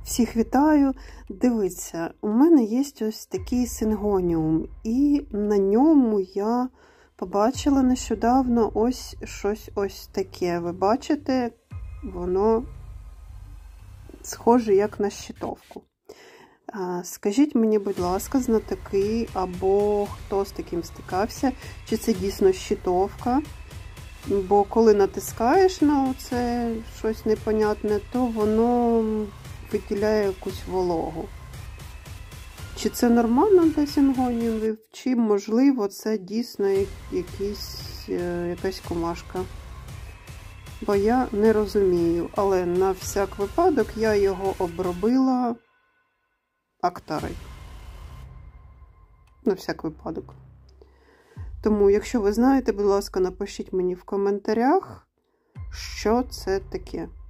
Всіх вітаю! Дивіться, у мене є ось такий сингоніум, і на ньому я побачила нещодавно ось щось ось таке. Ви бачите, воно схоже як на щитовку. Скажіть мені, будь ласка, знатоки або хто з таким стикався, чи це дійсно щитовка? Бо коли натискаєш на це щось непонятне, то воно виділяє якусь вологу. Чи це нормально для сингоніумів, чи, можливо, це дійсно якась комашка. Бо я не розумію, але на всяк випадок я його обробила Актарой. На всяк випадок. Тому, якщо ви знаєте, будь ласка, напишіть мені в коментарях, що це таке.